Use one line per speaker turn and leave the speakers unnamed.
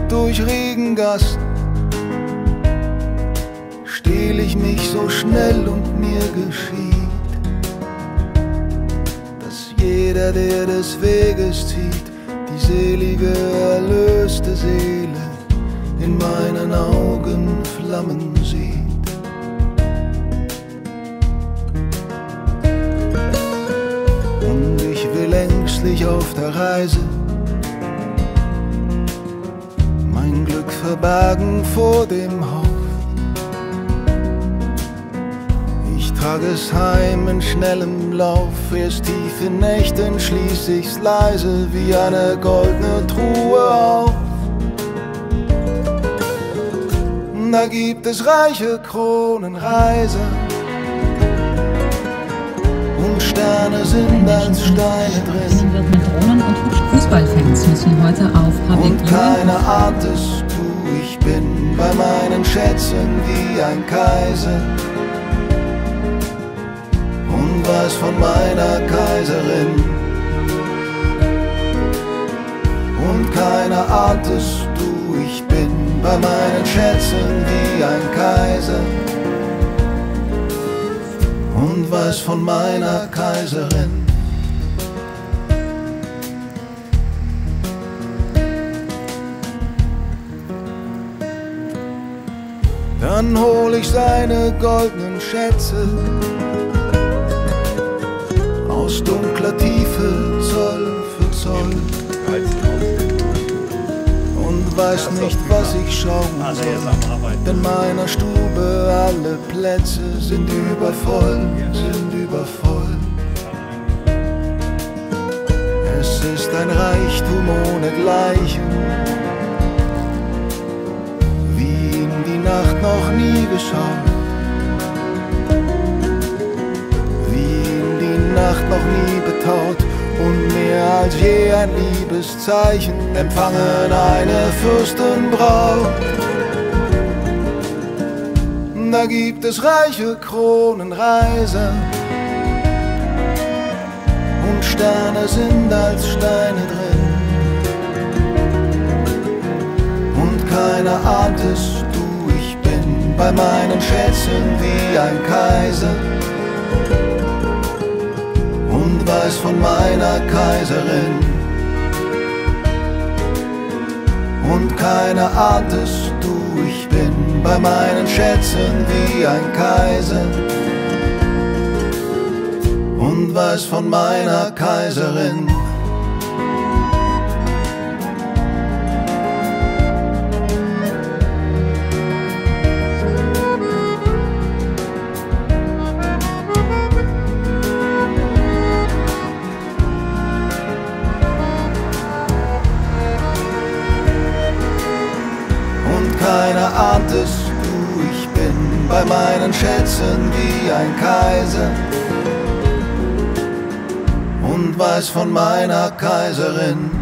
durch Regengassen, stehl ich mich so schnell und mir geschieht, dass jeder, der des Weges zieht, die selige, erlöste Seele in meinen Augen Flammen sieht. Und ich will ängstlich auf der Reise mein Glück verbergen vor dem Haus. Ich trage es heim in schnellem Lauf, erst tief in Nächten schließ ich's leise wie eine goldene Truhe auf. Da gibt es reiche Kronenreiser und Sterne sind als Steine drin.
Wird mit Drohnen und Fußballfans müssen heute auf Public
und keiner ahnt es, ich bin bei meinen Schätzen wie ein Kaiser und weiß von meiner Kaiserin. Und keiner ahnt es, ich bin bei meinen Schätzen wie ein Kaiser und weiß von meiner Kaiserin. Dann hol ich seine goldenen Schätze aus dunkler Tiefe Zoll für Zoll und weiß nicht, was ich schauen soll, denn meiner Stube alle Plätze sind übervoll, sind übervoll. Es ist ein Reichtum ohnegleichen, wie ihm die Nacht noch nie geschaut, wie ihm die Nacht noch nie betaut. Und mehr als je ein Liebeszeichen empfangen eine Fürstenbraut. Da gibt es reiche Kronenreiser und Sterne sind als Steine drin. Und keiner ahnt es, ich bin bei meinen Schätzen wie ein Kaiser und weiß von meiner Kaiserin. Und keiner ahnt es, ich bin bei meinen Schätzen wie ein Kaiser und weiß von meiner Kaiserin. Keiner ahnt es, ich bin bei meinen Schätzen wie ein Kaiser und weiß von meiner Kaiserin.